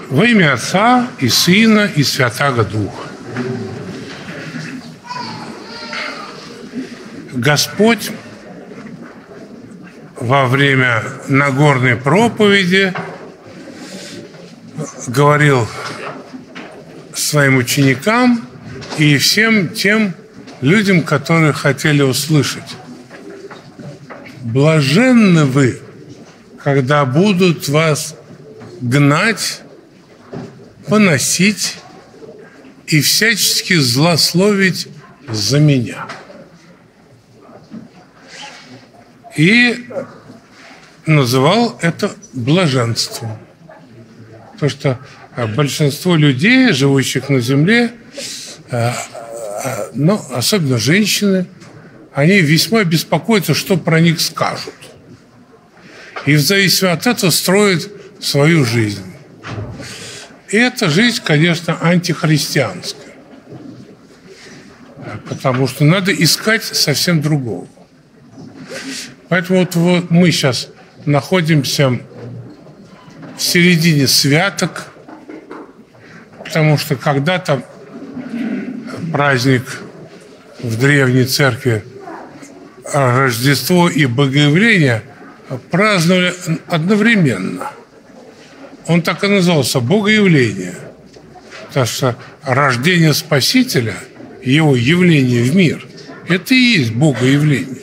Во имя Отца и Сына и Святаго Духа. Господь во время Нагорной проповеди говорил своим ученикам и всем тем людям, которые хотели услышать: блаженны вы, когда будут вас гнать, поносить и всячески злословить за меня. И называл это блаженством. Потому что большинство людей, живущих на земле, но особенно женщины, они весьма беспокоятся, что про них скажут. И в зависимости от этого строят свою жизнь. И эта жизнь, конечно, антихристианская. Потому что надо искать совсем другого. Поэтому вот мы сейчас находимся в середине святок, потому что когда-то праздник в древней церкви Рождество и Богоявление праздновали одновременно. Он так и назывался — Богоявление. Потому что рождение Спасителя, его явление в мир — это и есть Богоявление.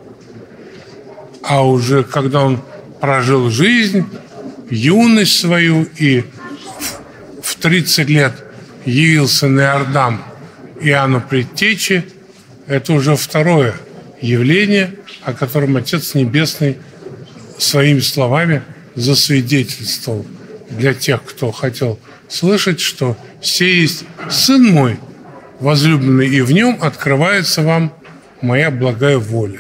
А уже когда он прожил жизнь, юность свою, и в 30 лет явился на Иордан Иоанну Предтече, это уже второе явление, о котором Отец Небесный своими словами засвидетельствовал для тех, кто хотел слышать, что «Сей есть Сын мой возлюбленный, и в нем открывается вам моя благая воля».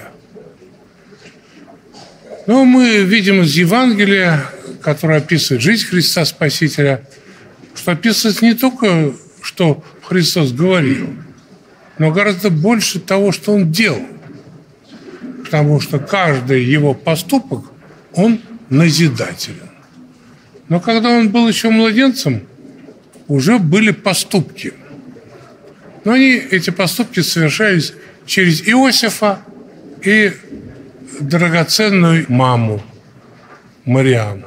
Но мы видим из Евангелия, которое описывает жизнь Христа Спасителя, что описывается не только, что Христос говорил, но гораздо больше того, что Он делал. Потому что каждый Его поступок, он назидателен. Но когда Он был еще младенцем, уже были поступки. Но эти поступки совершались через Иосифа и драгоценную маму Мариаму.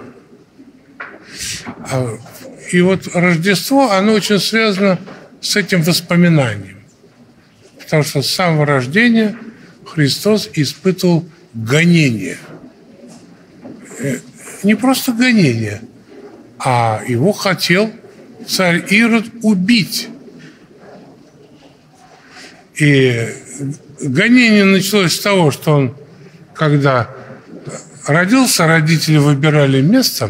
И вот Рождество, оно очень связано с этим воспоминанием. Потому что с самого рождения Христос испытывал гонение. Не просто гонение, а его хотел царь Ирод убить. И гонение началось с того, что он, когда родился, родители выбирали место,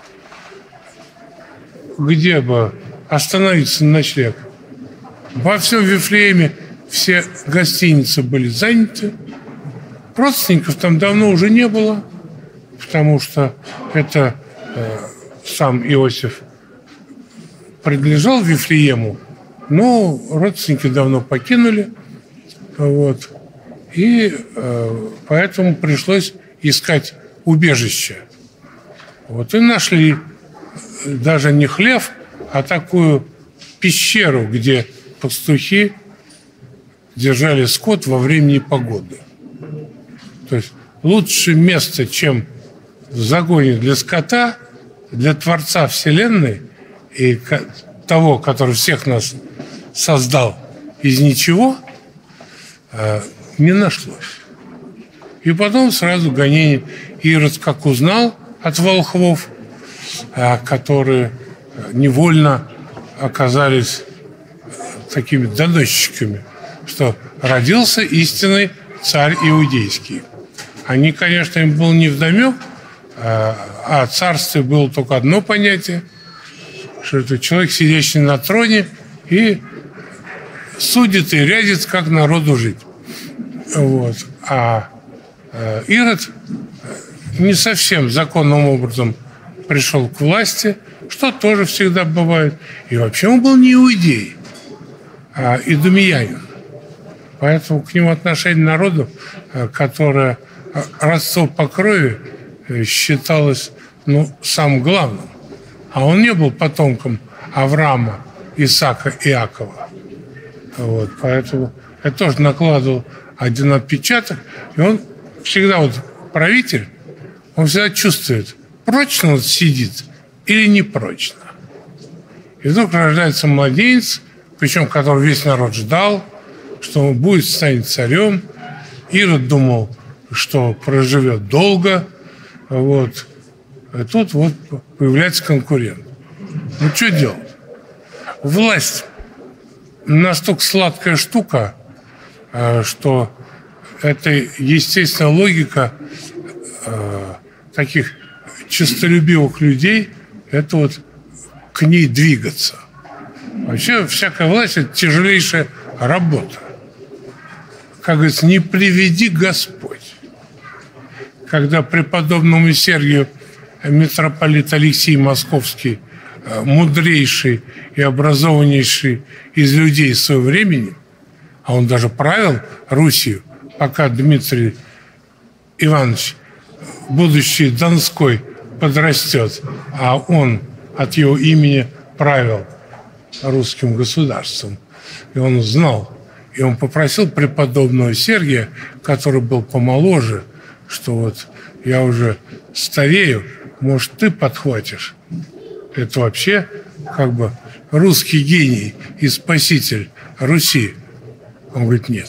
где бы остановиться на ночлег. Во всем Вифлееме все гостиницы были заняты. Родственников там давно уже не было, потому что это сам Иосиф принадлежал Вифлеему, но родственники давно покинули. Вот. И поэтому пришлось искать убежище. Вот и нашли даже не хлев, а такую пещеру, где пастухи держали скот во время непогоды. То есть лучшее место, чем в загоне для скота, для Творца Вселенной и того, который всех нас создал из ничего, не нашлось. И потом сразу гонение. Ирод, как узнал от волхвов, которые невольно оказались такими доносчиками, что родился истинный царь иудейский. Они, конечно, им было невдомек, о царстве было только одно понятие, что это человек, сидящий на троне, и судит и рядит, как народу жить. Вот. А Ирод не совсем законным образом пришел к власти, что тоже всегда бывает. И вообще он был не иудей, а идумеянин. Поэтому к нему отношение народу, которое родство по крови, считалось самым главным. А он не был потомком Авраама, Исаака, Иакова. Вот, поэтому это тоже накладывал один отпечаток. И он всегда, вот правитель, он всегда чувствует, прочно он сидит или непрочно. И вдруг рождается младенец, причем которого весь народ ждал, что он будет, станет царем. Ирод думал, что проживет долго. Вот. И тут вот появляется конкурент. Ну, что делать? Власть настолько сладкая штука, что это естественная логика таких честолюбивых людей, это вот к ней двигаться. Вообще всякая власть – это тяжелейшая работа. Как говорится, не приведи Господь. Когда преподобному Сергию митрополит Алексей Московский, мудрейший и образованнейший из людей своего времени, а он даже правил Русью, пока Дмитрий Иванович, будущий Донской, подрастет, а он от его имени правил русским государством. И он знал, и он попросил преподобного Сергия, который был помоложе, что вот я уже старею, может, ты подхватишь. Это вообще как бы русский гений и спаситель Руси. Он говорит, нет.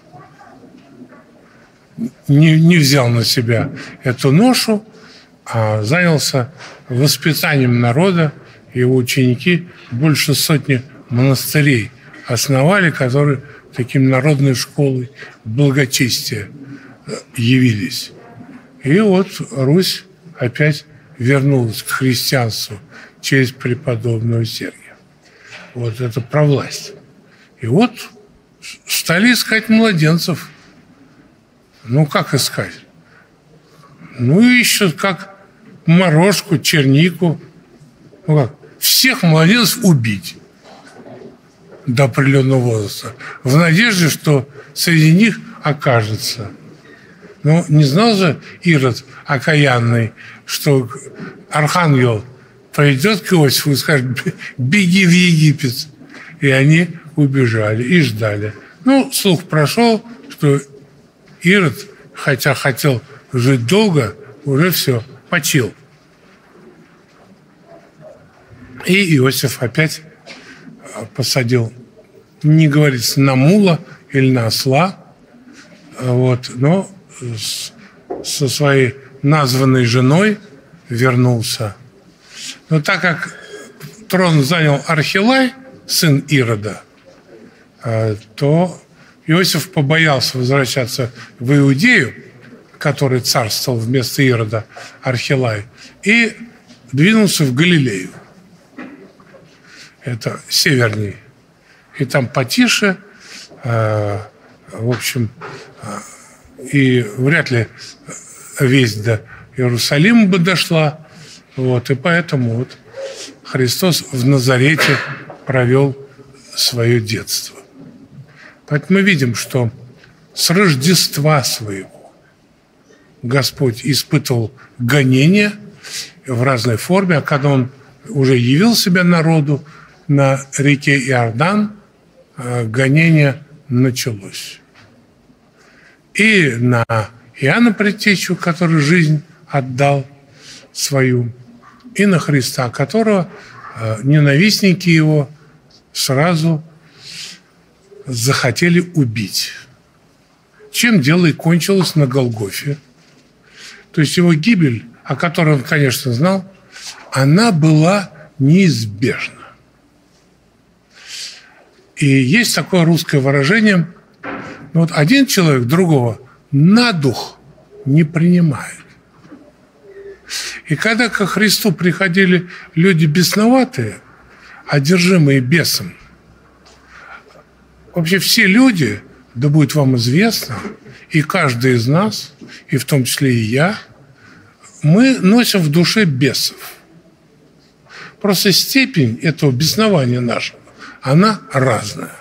Не взял на себя эту ношу, а занялся воспитанием народа. Его ученики больше сотни монастырей основали, которые таким народной школой благочестия явились. И вот Русь опять вернулась к христианству через преподобного Сергия. Вот это про власть. И вот стали искать младенцев. Ну, как искать? Ну, ищут как морожку, чернику. Ну, как? Всех младенцев убить до определенного возраста. В надежде, что среди них окажется. Но не знал же Ирод окаянный, что архангел пойдет к Иосифу и скажет, беги в Египет. И они убежали и ждали. Ну, слух прошел, что Ирод, хотя хотел жить долго, уже все, почил. И Иосиф опять посадил, не говорится, на мула или на осла, вот, но со своей названной женой вернулся. Но так как трон занял Архилай, сын Ирода, то Иосиф побоялся возвращаться в Иудею, который царствовал вместо Ирода, Архилай, и двинулся в Галилею. Это северней. И там потише, в общем, и вряд ли весть до Иерусалима бы дошла. Вот, и поэтому вот Христос в Назарете провел свое детство. Поэтому мы видим, что с Рождества своего Господь испытывал гонения в разной форме, а когда Он уже явил себя народу на реке Иордан, гонение началось. И на Иоанна Предтечу, который жизнь отдал свою, и на Христа, которого ненавистники его сразу захотели убить. Чем дело и кончилось на Голгофе. То есть его гибель, о которой он, конечно, знал, она была неизбежна. И есть такое русское выражение, ну вот один человек другого на дух не принимает. И когда ко Христу приходили люди бесноватые, одержимые бесом, вообще все люди, да будет вам известно, и каждый из нас, и в том числе и я, мы носим в душе бесов. Просто степень этого беснования нашего, она разная.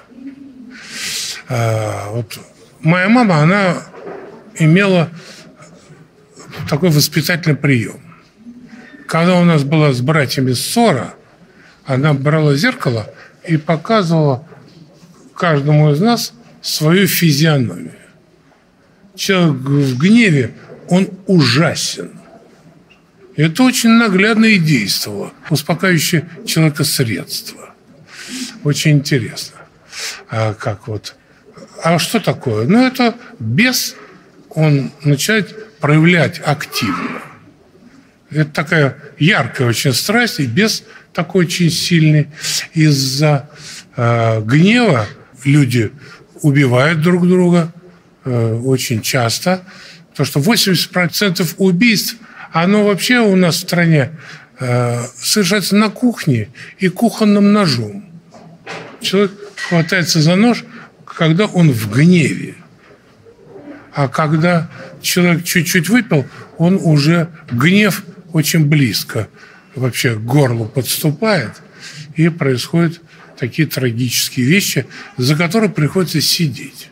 Вот моя мама, она имела такой воспитательный прием. Когда у нас была с братьями ссора, она брала зеркало и показывала каждому из нас свою физиономию. Человек в гневе, он ужасен. И это очень наглядно и действовало, успокаивающее человека средство. Очень интересно. А что такое? Ну, это бес, он начинает проявлять активно. Это такая яркая очень страсть, и бес такой очень сильный. Из-за гнева люди убивают друг друга очень часто, потому что 80% убийств, оно вообще у нас в стране совершается на кухне и кухонным ножом. Человек хватается за нож, когда он в гневе. А когда человек чуть-чуть выпил, он уже гнев очень близко вообще к горлу подступает, и происходят такие трагические вещи, за которые приходится сидеть.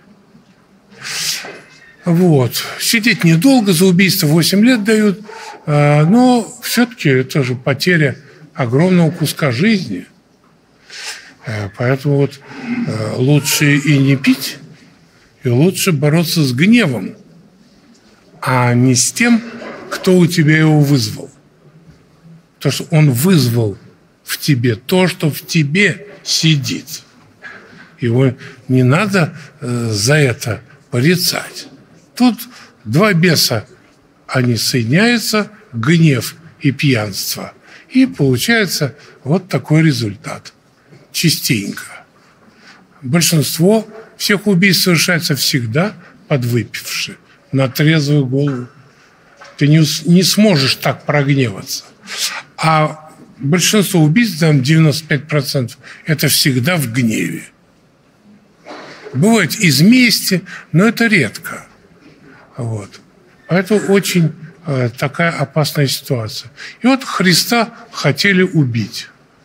Вот. Сидеть недолго, за убийство 8 лет дают, но все-таки это же потеря огромного куска жизни. Поэтому вот лучше и не пить, и лучше бороться с гневом, а не с тем, кто у тебя его вызвал. Потому что он вызвал в тебе то, что в тебе сидит. Его не надо за это порицать. Тут два беса, они соединяются, гнев и пьянство. И получается вот такой результат. Частенько. Большинство всех убийств совершается всегда подвыпивши, на трезвую голову. Ты не сможешь так прогневаться. А большинство убийств, там 95%, это всегда в гневе. Бывает из мести, но это редко. Вот. Поэтому очень такая опасная ситуация. И вот Христа хотели убить.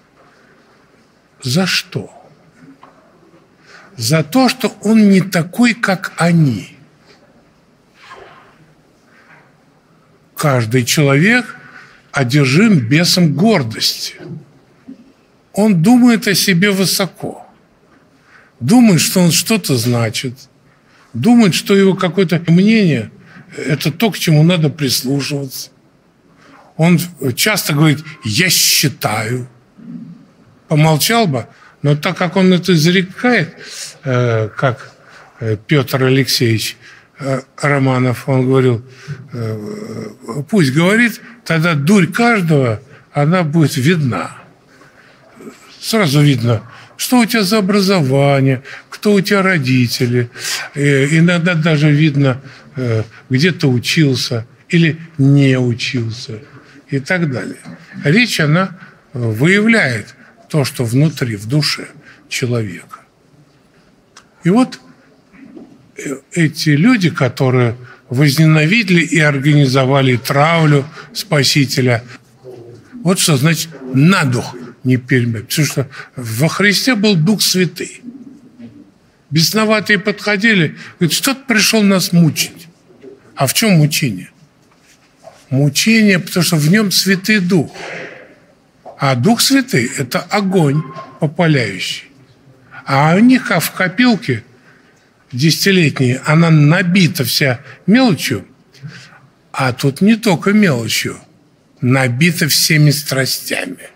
За что? За то, что он не такой, как они. Каждый человек одержим бесом гордости. Он думает о себе высоко. Думает, что он что-то значит. Думает, что его какое-то мнение – это то, к чему надо прислушиваться. Он часто говорит «я считаю». Помолчал бы, но так как он это изрекает, как Петр Алексеевич Романов, он говорил, пусть говорит, тогда дурь каждого, она будет видна. Сразу видно, что у тебя за образование, кто у тебя родители. Иногда даже видно, где ты учился или не учился и так далее. Речь, она выявляет то, что внутри, в душе человека. И вот эти люди, которые возненавидели и организовали травлю Спасителя, вот что значит на дух не переменить. Потому что во Христе был Дух Святый. Бесноватые подходили, говорят, что-то пришел нас мучить. А в чем мучение? Мучение, потому что в нем Святый Дух. А Дух Святый – это огонь попаляющий. А у них в копилке десятилетней она набита вся мелочью, а тут не только мелочью, набита всеми страстями.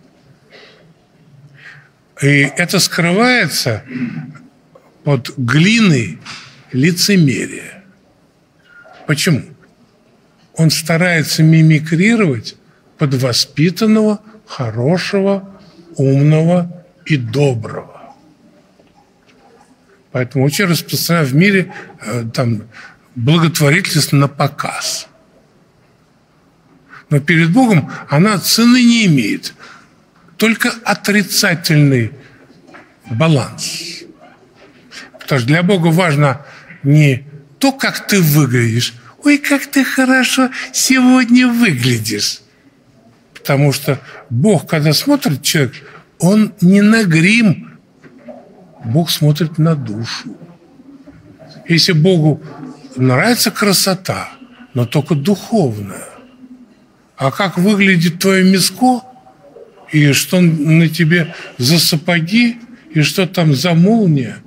И это скрывается под глиной лицемерия. Почему? Он старается мимикрировать под воспитанного, хорошего, умного и доброго. Поэтому очень распространено в мире там, благотворительность на показ. Но перед Богом она цены не имеет. Только отрицательный баланс. Потому что для Бога важно не то, как ты выглядишь. Ой, как ты хорошо сегодня выглядишь. Потому что Бог, когда смотрит человек, он не на грим, Бог смотрит на душу. Если Богу нравится красота, но только духовная, А как выглядит твое миско, и что на тебе за сапоги, и что там за молния,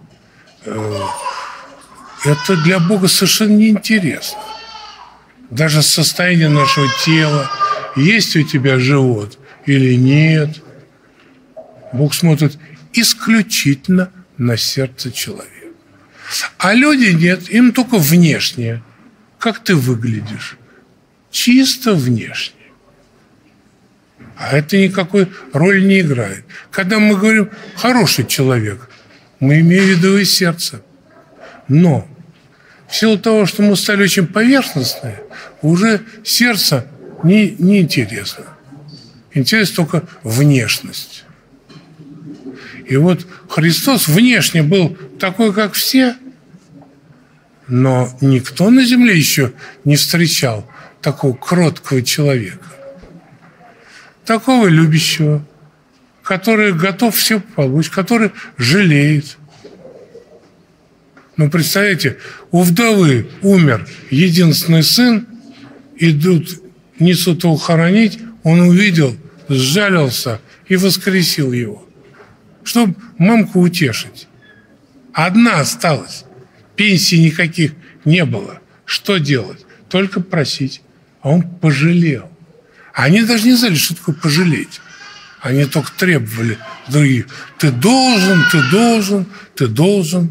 это для Бога совершенно неинтересно. Даже состояние нашего тела, есть у тебя живот или нет. Бог смотрит исключительно на сердце человека. А люди нет, им только внешнее. Как ты выглядишь? Чисто внешне. А это никакой роли не играет. Когда мы говорим «хороший человек», мы имеем в виду и сердце. Но в силу того, что мы стали очень поверхностные, уже сердце не интересно. Интересна только внешность. И вот Христос внешне был такой, как все, но никто на земле еще не встречал такого кроткого человека, такого любящего, который готов все получить, который жалеет. Ну, представляете, у вдовы умер единственный сын, несут его хоронить, он увидел, сжалился и воскресил его, чтобы мамку утешить. Одна осталась, пенсии никаких не было. Что делать? Только просить. А он пожалел. Они даже не знали, что такое пожалеть. Они только требовали других. Ты должен, ты должен, ты должен.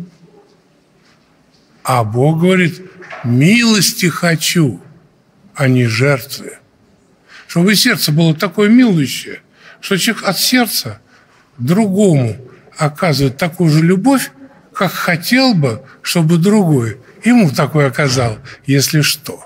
А Бог говорит, милости хочу, а не жертвы. Чтобы сердце было такое милующее, что человек от сердца другому оказывает такую же любовь, как хотел бы, чтобы другой ему такое оказал, если что.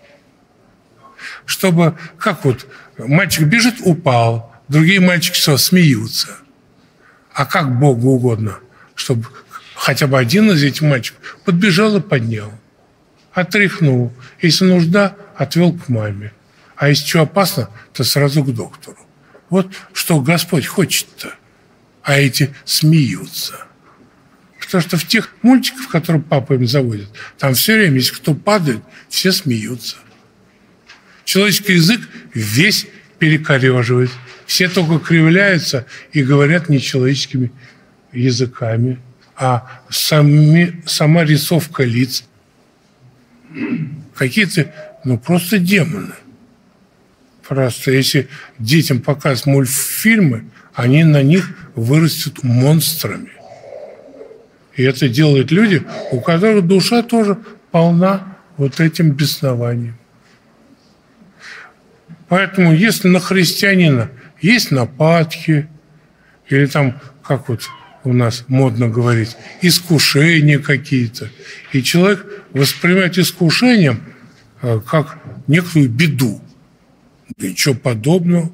Чтобы, как вот, мальчик бежит, упал, другие мальчики что, смеются. А как Богу угодно, чтобы хотя бы один из этих мальчиков подбежал и поднял, отряхнул. Если нужда, отвел к маме. А если что опасно, то сразу к доктору. Вот что Господь хочет-то. А эти смеются. Потому что в тех мультиках, которые папа им заводит, там все время, если кто падает, все смеются. Человеческий язык весь перекореживает. Все только кривляются и говорят нечеловеческими языками. А сама рисовка лиц какие-то, просто демоны. Просто если детям показывать мультфильмы, они на них вырастут монстрами. И это делают люди, у которых душа тоже полна вот этим беснованием. Поэтому если на христианина есть нападки, или там, как вот у нас модно говорить, искушения какие-то, и человек воспринимает искушением как некую беду. Ничего подобного.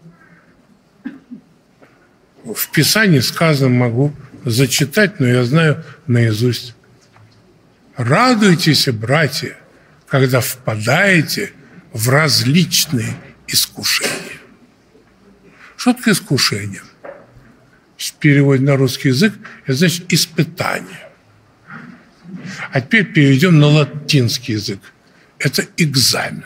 В Писании сказано, могу зачитать, но я знаю наизусть. Радуйтесь, братья, когда впадаете в различные искушения. Что такое искушение? В переводе на русский язык это значит испытание. А теперь перейдем на латинский язык. Это экзамен.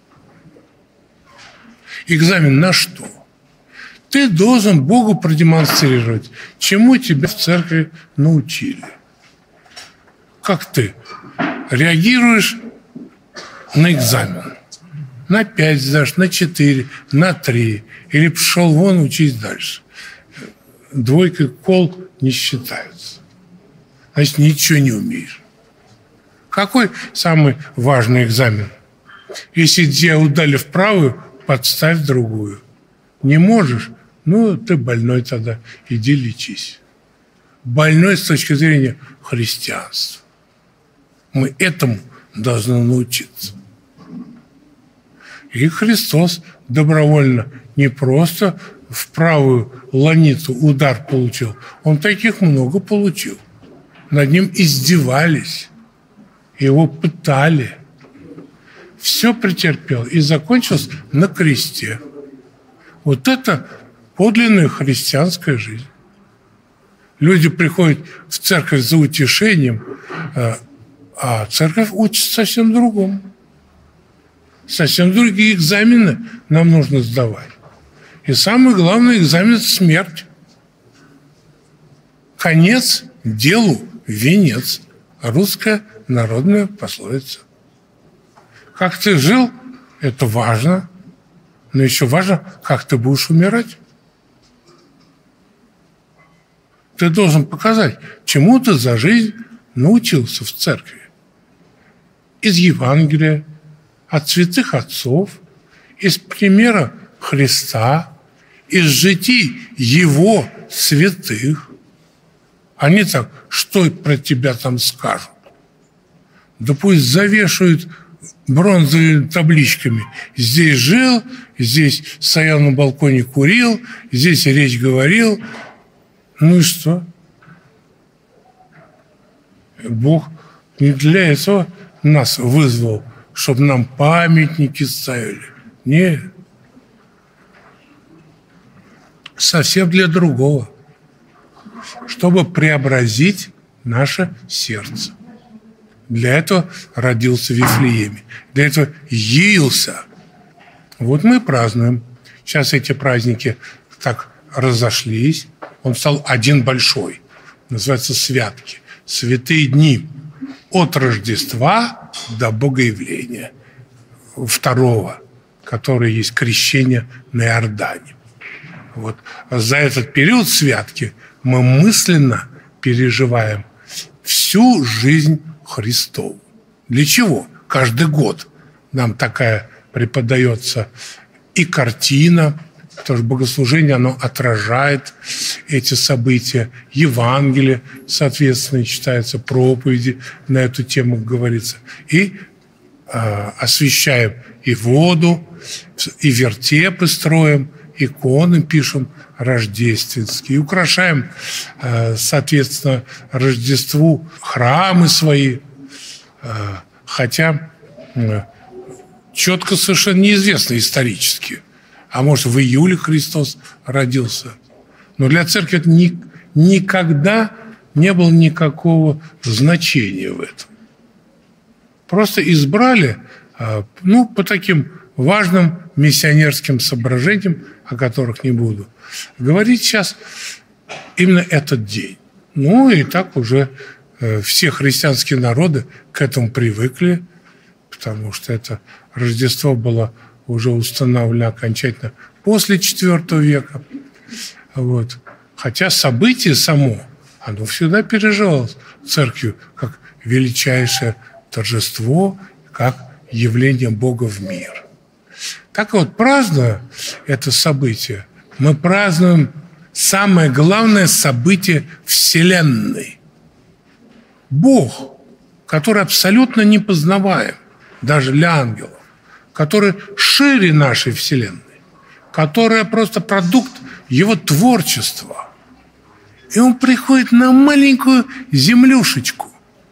Экзамен на что? Ты должен Богу продемонстрировать, чему тебя в церкви научили. Как ты реагируешь на экзамен? На 5 сдашь, на 4, на 3. Или пошел вон, учись дальше. Двойка, кол не считаются. Значит, ничего не умеешь. Какой самый важный экзамен? Если тебя удали в правую, подставь другую. Не можешь? Ты больной тогда. Иди лечись. Больной с точки зрения христианства. Мы этому должны научиться. И Христос добровольно не просто в правую ланицу удар получил. Он таких много получил. Над ним издевались. Его пытали. Все претерпел и закончилось на кресте. Вот это подлинная христианская жизнь. Люди приходят в церковь за утешением, а церковь учит совсем другому. Совсем другие экзамены нам нужно сдавать. И самый главный экзамен – это смерть. Конец делу венец. Русская народная пословица. Как ты жил – это важно. Но еще важно, как ты будешь умирать. Ты должен показать, чему ты за жизнь научился в церкви. Из Евангелия, от святых отцов, из примера Христа, из житий Его святых. Они так, что про тебя там скажут? Да пусть завешают бронзовыми табличками. Здесь жил, здесь стоял на балконе, курил, здесь речь говорил. Ну и что? Бог не для этого нас вызвал, чтобы нам памятники ставили. Нет. Совсем для другого. Чтобы преобразить наше сердце. Для этого родился в Вифлееме. Для этого явился. Вот мы празднуем. Сейчас эти праздники так разошлись. Он стал один большой. Называется святки. Святые дни. От Рождества до Богоявления. Второго, который есть крещение на Иордане. Вот за этот период святки мы мысленно переживаем всю жизнь Христову. Для чего? Каждый год нам такая преподается и картина, потому что богослужение, оно отражает эти события. Евангелие, соответственно, читается, проповеди на эту тему говорится. И освещаем и воду, и вертепы строим, иконы пишем рождественские, украшаем, соответственно, Рождеству храмы свои, хотя четко совершенно неизвестно исторически. А может, в июле Христос родился. Но для церкви это никогда не было никакого значения в этом. Просто избрали, по таким важным миссионерским соображениям, о которых не буду говорить сейчас, именно этот день. Ну и так уже все христианские народы к этому привыкли, потому что это Рождество было уже установлено окончательно после IV века. Вот. Хотя событие само, оно всегда переживалось церковью как величайшее торжество, как явление Бога в мир. Так вот, празднуя это событие, мы празднуем самое главное событие Вселенной. Бог, который абсолютно непознаваем, даже для ангелов, который шире нашей Вселенной, которая просто продукт Его творчества. И Он приходит на маленькую землюшечку,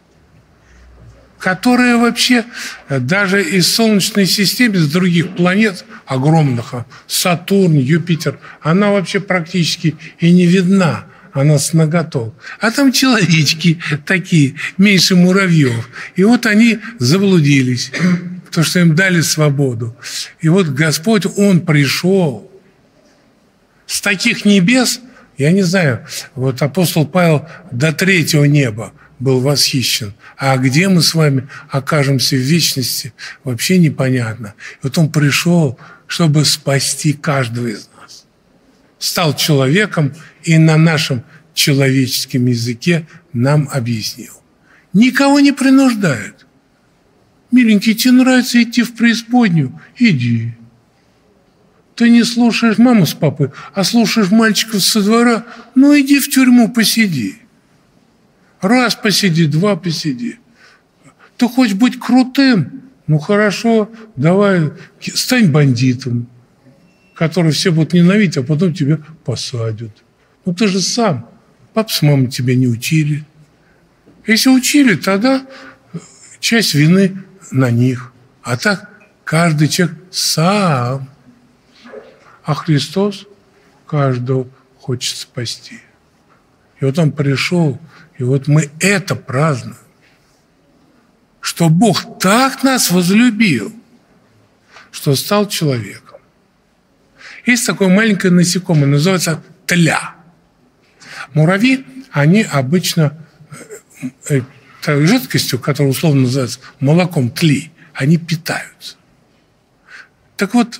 которая вообще даже из Солнечной системы, с других планет огромных, Сатурн, Юпитер, она вообще практически и не видна, она с наготов. А там человечки такие, меньше муравьев. И вот они заблудились, потому что им дали свободу. И вот Господь, Он пришел с таких небес, я не знаю, вот апостол Павел до 3-го неба был восхищен. А где мы с вами окажемся в вечности, вообще непонятно. И вот Он пришел, чтобы спасти каждого из нас. Стал человеком и на нашем человеческом языке нам объяснил. Никого не принуждает. Миленький, тебе нравится идти в преисподнюю? Иди. Ты не слушаешь маму с папой, а слушаешь мальчиков со двора? Ну, иди в тюрьму, посиди. Раз посиди, два посиди. Ты хочешь быть крутым? Ну, хорошо, давай, стань бандитом, который все будут ненавидеть, а потом тебя посадят. Ну, ты же сам. Папа с мамой тебя не учили. Если учили, тогда часть вины на них. А так каждый человек сам. А Христос каждого хочет спасти. И вот Он пришел, и вот мы это празднуем. Что Бог так нас возлюбил, что стал человеком. Есть такое маленькое насекомое, называется тля. Муравьи, они обычно той жидкостью, которая условно называется молоком тли, они питаются. Так вот,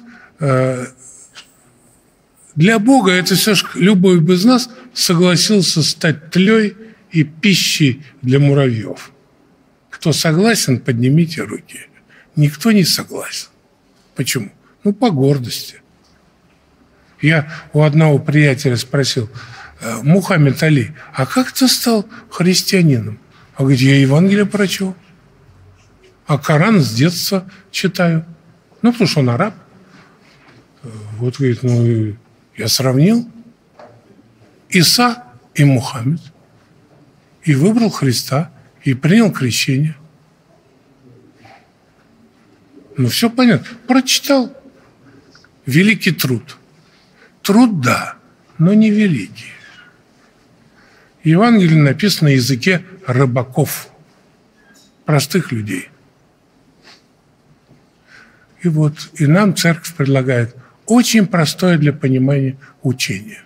для Бога это все же любой из нас согласился стать тлей и пищей для муравьев. Кто согласен, поднимите руки. Никто не согласен. Почему? Ну, по гордости. Я у одного приятеля спросил: Мухаммед Али, а как ты стал христианином? А говорит, я Евангелие прочел, а Коран с детства читаю. Ну, потому что он араб. Вот, говорит, ну, я сравнил Иса и Мухаммед, и выбрал Христа, и принял крещение. Ну, все понятно. Прочитал. Великий труд. Труд, да, но не великий. Евангелие написано на языке рыбаков, простых людей. И вот, и нам церковь предлагает очень простое для понимания учение.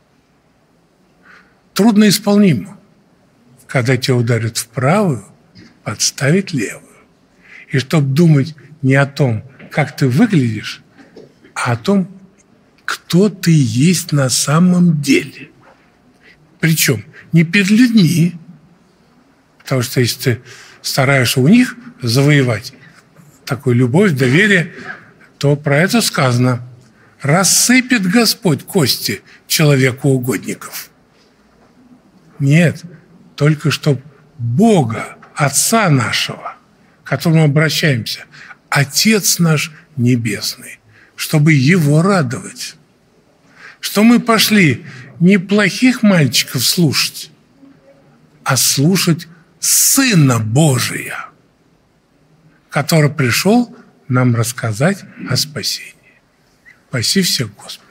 Трудноисполнимо. Когда тебя ударят в правую, подставить левую. И чтобы думать не о том, как ты выглядишь, а о том, кто ты есть на самом деле. Причем не перед людьми, потому что если ты стараешься у них завоевать такую любовь, доверие, то про это сказано: рассыпет Господь кости человеку-угодников. Нет, только чтоб Бога, Отца нашего, к которому обращаемся, Отец наш Небесный, чтобы Его радовать. Что мы пошли не плохих мальчиков слушать, а слушать Сына Божия, который пришел нам рассказать о спасении. Спаси всех, Господи.